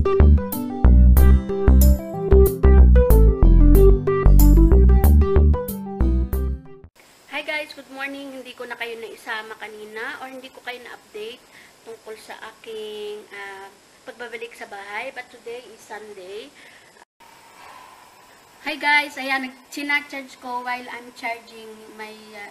Hi guys, good morning. Hindi ko na kayo naisama kanina or hindi ko kayo na-update tungkol sa aking pagbabalik sa bahay. But today is Sunday. Hi guys, ayan, sinacharge ko while I'm charging my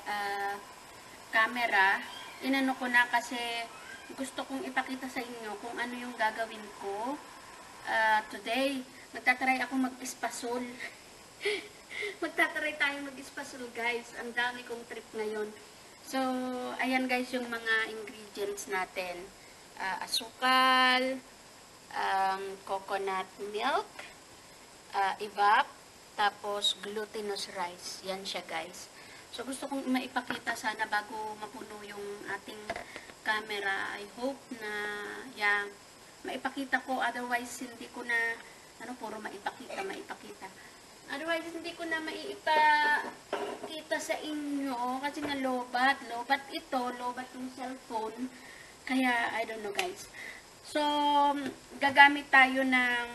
camera. Inano ko na kasi gusto kong ipakita sa inyo kung ano yung gagawin ko. Today, magtatry ako mag-espasol. Magtatry tayo mag-espasol guys. Ang dami kong trip ngayon. So, ayan guys yung mga ingredients natin. Asukal, coconut milk, evap, tapos glutinous rice. Yan siya guys. So, gusto kong maipakita sana bago mapuno yung ating camera. I hope na yan, maipakita ko. Otherwise, hindi ko na, puro maipakita. Otherwise, hindi ko na maipakita sa inyo. Kasi nga lobat yung cellphone. Kaya, I don't know guys. So, gagamit tayo ng,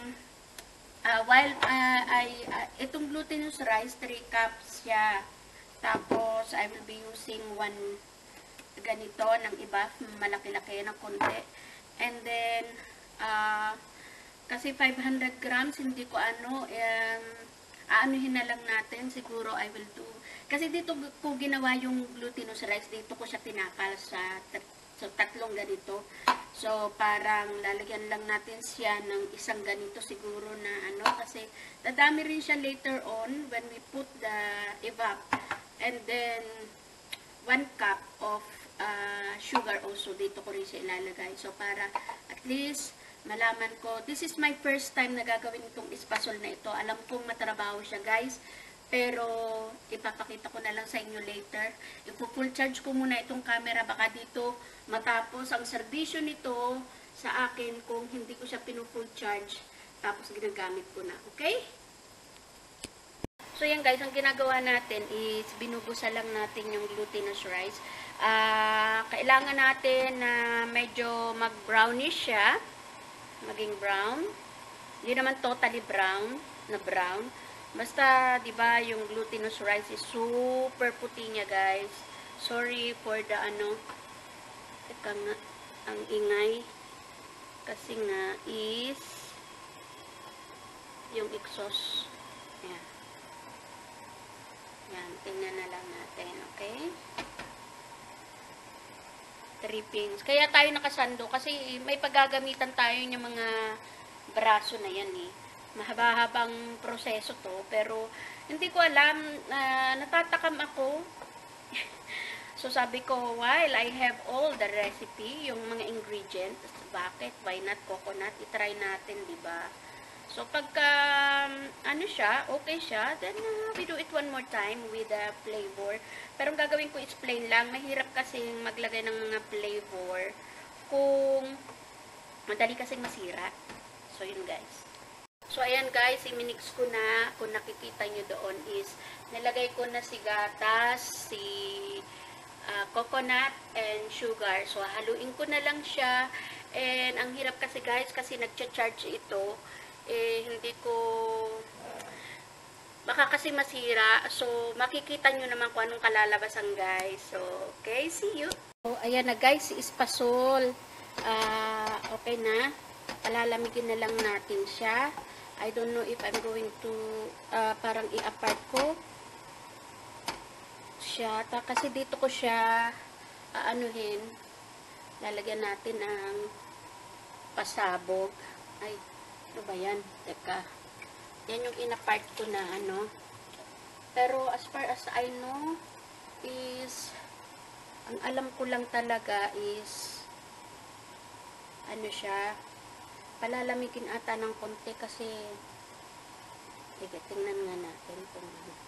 itong glutinous rice, 3 cups siya. Tapos, I will be using 1 ganito ng iba, malaki-laki ng konti. And then, kasi 500 grams, hindi ko aanuhin na lang natin. Siguro, I will do. Kasi dito ko ginawa yung glutinous rice, dito ko siya tinapal sa tatlong ganito. So, parang lalagyan lang natin siya ng isang ganito siguro na kasi dadami rin siya later on when we put the evap. And then, 1 cup of sugar also. Dito ko rin siya ilalagay. So, para at least malaman ko. This is my first time na gagawin itong espasol na ito. Alam kong matrabaho siya, guys. Pero, ipapakita ko na lang sa inyo later. Ipo-full charge ko muna itong camera. Baka dito matapos ang serbisyo nito sa akin kung hindi ko siya pinu-full charge. Tapos, ginagamit ko na. Okay? So, yan guys, ang ginagawa natin is binubusa lang natin yung glutinous rice. Kailangan natin na medyo mag-brownish siya. Maging brown. Hindi naman totally brown. Basta, di ba, yung glutinous rice is super puti niya, guys. Sorry for the teka nga, ang ingay. Kasi nga is yung exhaust. Ayan. Yan, tingnan na lang natin, okay? 3 pins. Kaya tayo nakasando kasi may paggagamitan tayo ng mga braso na yan eh. Mahaba-habang proseso to, pero hindi ko alam, natatakam ako. So sabi ko, while I have all the recipe, yung mga ingredients, bakit, why not coconut, itry natin, diba? So, pagka, siya, okay siya, then we do it one more time with the flavor. Pero ang gagawin ko is plain lang. Mahirap kasing maglagay ng mga flavor kung madali kasing masira. So, yun guys. So, ayan guys, i-mix ko na. Kung nakikita nyo doon is, nilagay ko na si gatas, si coconut, and sugar. So, haluin ko na lang siya. And, ang hirap kasi guys, kasi nagcha-charge ito. Hindi ko baka kasi masira. So, makikita nyo naman kung anong kalalabasan guys. So, okay, see you. So, ayan na guys, si espasol. Okay na. Palalamigin na lang natin siya. I don't know if I'm going to parang i-apart ko siya. Kasi dito ko siya aanuhin. Lalagyan natin ng pasabog. Ay, ano ba yan? Teka. Yan yung inapart ko na Pero as far as I know is ang alam ko lang talaga is siya, palalamigin ata ng konti kasi tingnan nga natin kung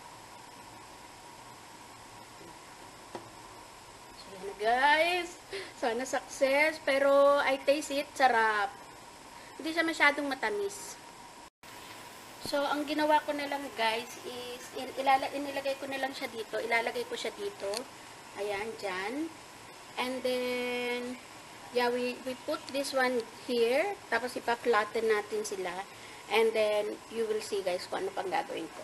So yan na guys. Sana success. Pero I taste it. Sarap. Hindi siya masyadong matamis. So, ang ginawa ko na lang guys is, inilagay ko na lang siya dito. Ilalagay ko siya dito. Ayan, dyan. And then, Yeah, we put this one here, tapos ipa-flatten natin sila. And then, you will see guys kung ano pang gagawin ko.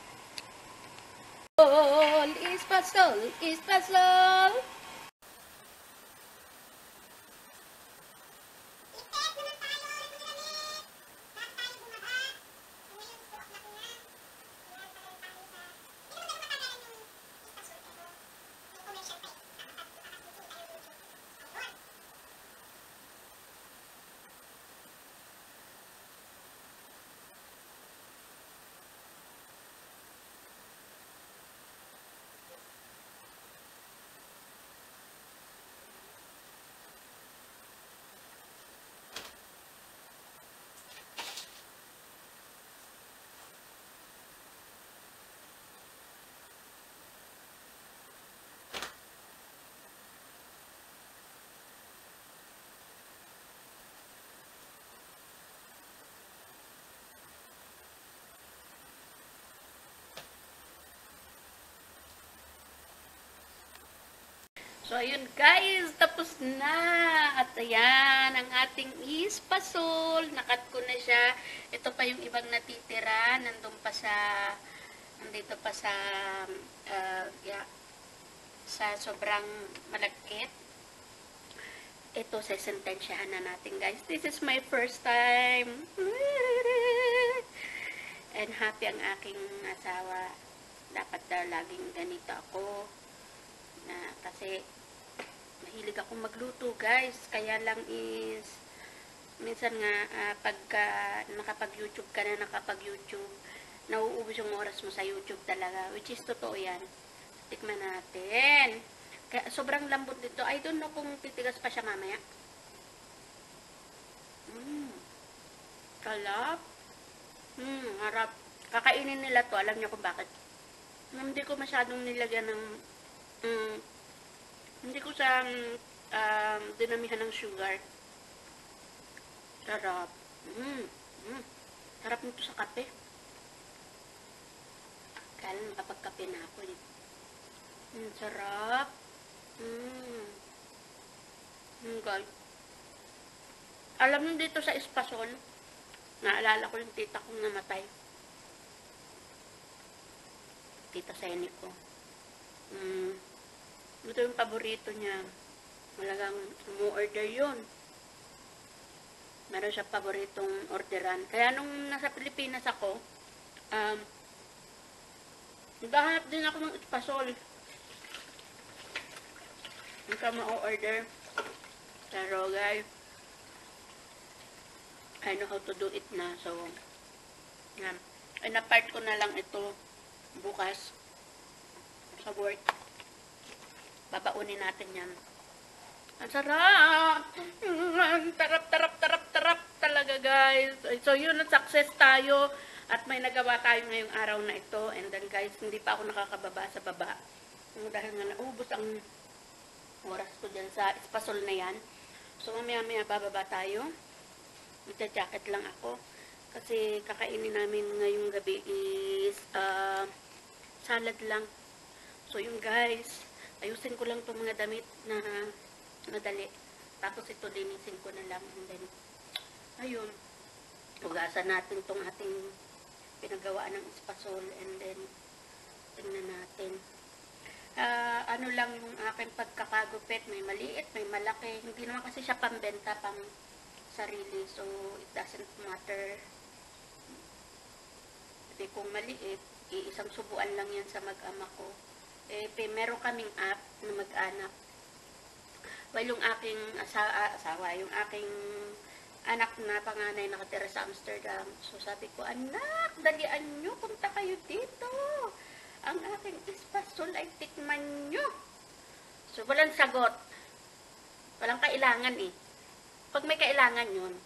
Espasol! Espasol! So, ayun guys, tapos na. At ayan, ang ating ispasol. Nakat ko na siya. Ito pa yung ibang natitira. Nandito pa sa, sa sobrang malagkit. Ito, sesentensyahan na natin guys. This is my first time. And happy ang aking asawa. Dapat laging ganito ako. Kasi mahilig akong magluto guys, kaya lang is minsan nga pagka nakapag-YouTube ka na nauubos yung oras mo sa YouTube talaga, which is totoo yan. Tikman natin. Kaya sobrang lambot dito. I don't know kung titigas pa siya mamaya. Kalap. Harap. Kakainin nila to, alam niyo kung bakit. Hindi ko masyadong nilagyan ng hindi ko sa dinamihan ng sugar. Sarap. Sarap nito sa kape. Kaya lang makapagkape na ako eh. Sarap. Guys. Alam nyo dito sa espasol, naalala ko yung tita kong namatay. Tita Seni ko. Ito yung paborito niya. Malagang umu-order yun. Meron siya paboritong orderan. Kaya nung nasa Pilipinas ako, naghahanap din ako ng espasol. Hindi ka ma-order. Pero guys, I know how to do it na. So, yan. Ay, na-part ko na lang ito bukas sa work. Babaunin natin yan. Ang sarap! Tarap talaga guys. So yun, success tayo. At may nagawa tayo ngayong araw na ito. And then guys, hindi pa ako nakakababa sa baba. Dahil nga naubos ang oras ko dyan sa espasol na yan. So mamaya bababa tayo. Magja-jacket lang ako. Kasi kakainin namin ngayong gabi is salad lang. So yun guys, ayusin ko lang itong mga damit na madali. Tapos ito linisin ko na lang. And then, ayun, hugasan natin itong ating pinagawa ng espasol. And then, tingnan natin. Ano lang yung aking pagkakagupit. May maliit, may malaki. Hindi naman kasi siya pambenta, pang sarili. So, it doesn't matter. Kasi kung maliit, isang subuan lang yan sa mag-ama ko. Meron kaming app na mag-anak. Well, yung aking asawa, yung aking anak na panganay nakatira sa Amsterdam. So, sabi ko, anak, dalian nyo, punta kayo dito. Ang aking espasol ay tikman nyo. So, walang sagot. Walang kailangan eh. Pag may kailangan yun.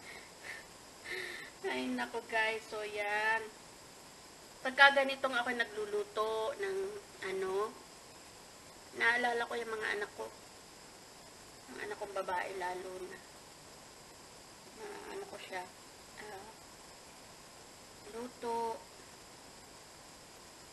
Ay, nako guys. So, yan. Pagka ganitong ako nagluluto ng naalala ko yung mga anak ko. Ang anak kong babae lalo na. Ano ko siya. Luto.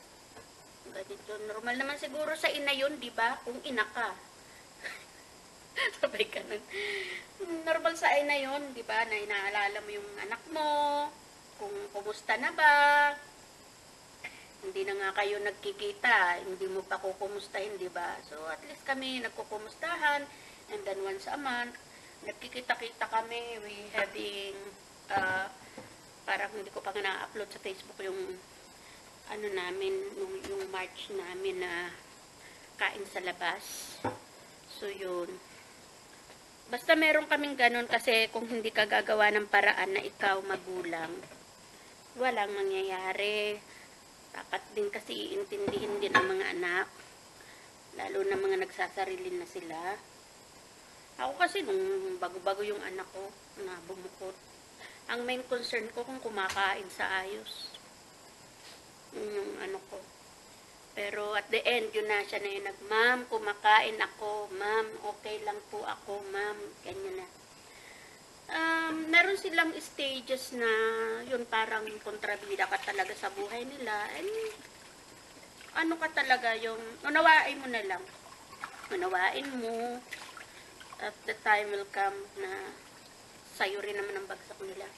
Ganito. Normal naman siguro sa ina yun, di ba? Kung ina ka. Sabay ganun. Normal sa ay na yun, di ba? Na inaalala mo yung anak mo, kung kumusta na ba. Hindi na nga kayo nagkikita, hindi mo pa kukumustahin, di ba? So, at least kami nagkukumustahan, and then once a month, nagkikita-kita kami, we having, parang hindi ko pa nga na-upload sa Facebook yung, ano namin, yung March namin na kain sa labas. So, yun. Basta meron kaming ganun kasi kung hindi ka gagawa ng paraan na ikaw magulang, walang mangyayari. Dapat din kasi iintindihin din ang mga anak. Lalo na mga nagsasarili na sila. Ako kasi nung bago-bago yung anak ko na bumukot, ang main concern ko kung kumakain sa ayos. Yung ano ko. Pero at the end, yun na siya na yun ma'am, kumakain ako, ma'am, okay lang po ako, ma'am, ganyan na. Meron silang stages na yun parang kontrabida ka talaga sa buhay nila. And ano ka talaga yung, unawain mo na lang. Unawain mo. At the time will come na sayo rin naman ang bagsak nila.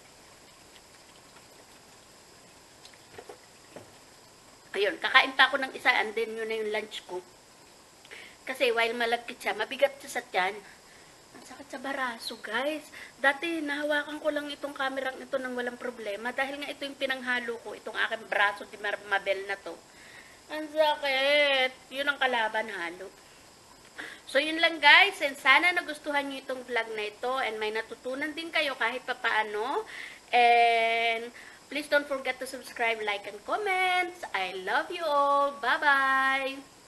Ayun, kakain pa ako ng isa and then yun na yung lunch ko. Kasi while malagkit siya, mabigat siya sa tiyan. Ang sakit sa baraso, guys. Dati, nahawakan ko lang itong kamerang ito nang walang problema. Dahil nga ito yung pinanghalo ko, itong aking braso di Mabel na to. Ang sakit. Yun ang kalaban halo. So, yun lang guys. And sana nagustuhan nyo itong vlog na ito. And may natutunan din kayo kahit papaano. And please don't forget to subscribe, like, and comment. I love you all. Bye-bye!